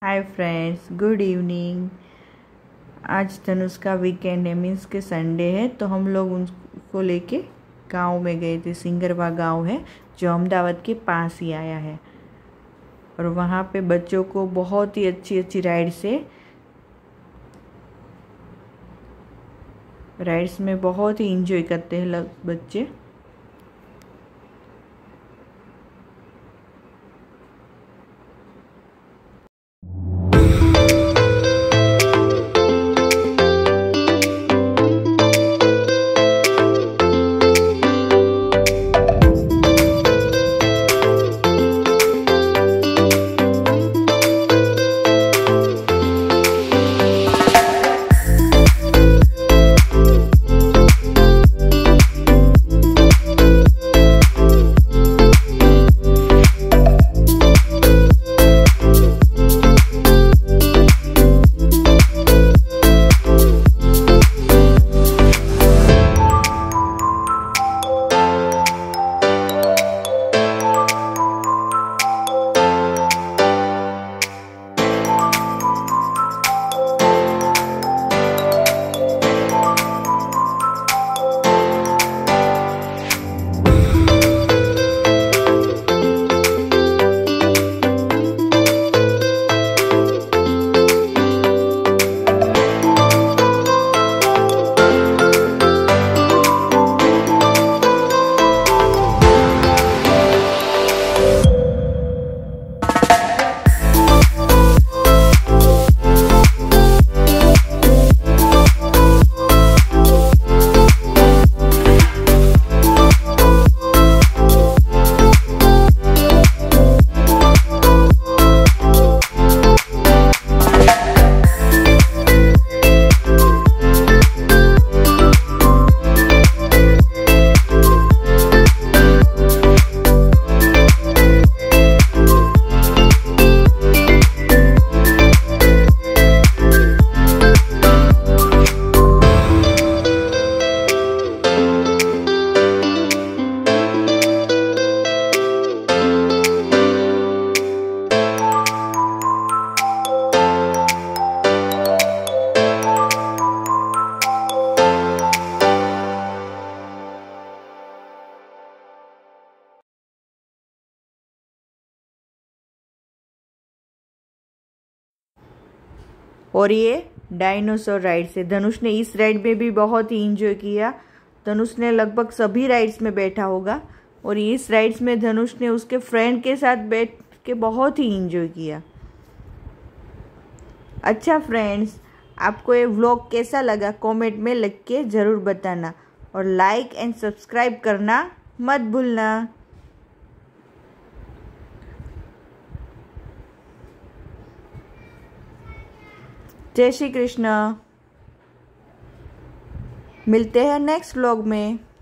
Hi friends, good evening. आज तनुष का weekend है, मीन्स के संडे है, तो हम लोग उनको लेके गांव में गए थे। सिंगरवा गांव है जो अहमदाबाद के पास ही आया है, और वहाँ पे बच्चों को बहुत ही अच्छी अच्छी राइड्स में बहुत ही इंजॉय करते हैं बच्चे। और ये डायनासोर राइड से धनुष ने इस राइड में भी बहुत ही इंजॉय किया। धनुष ने लगभग सभी राइड्स में बैठा होगा, और इस राइड्स में धनुष ने उसके फ्रेंड के साथ बैठ के बहुत ही इंजॉय किया। अच्छा फ्रेंड्स, आपको ये व्लॉग कैसा लगा कमेंट में लिख के ज़रूर बताना, और लाइक एंड सब्सक्राइब करना मत भूलना। जय श्री कृष्ण। मिलते हैं नेक्स्ट व्लॉग में।